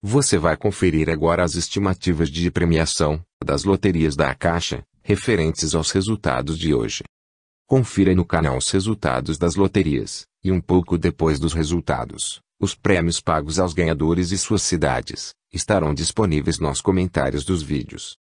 Você vai conferir agora as estimativas de premiação das loterias da Caixa, referentes aos resultados de hoje. Confira no canal os resultados das loterias, e um pouco depois dos resultados, os prêmios pagos aos ganhadores e suas cidades, estarão disponíveis nos comentários dos vídeos.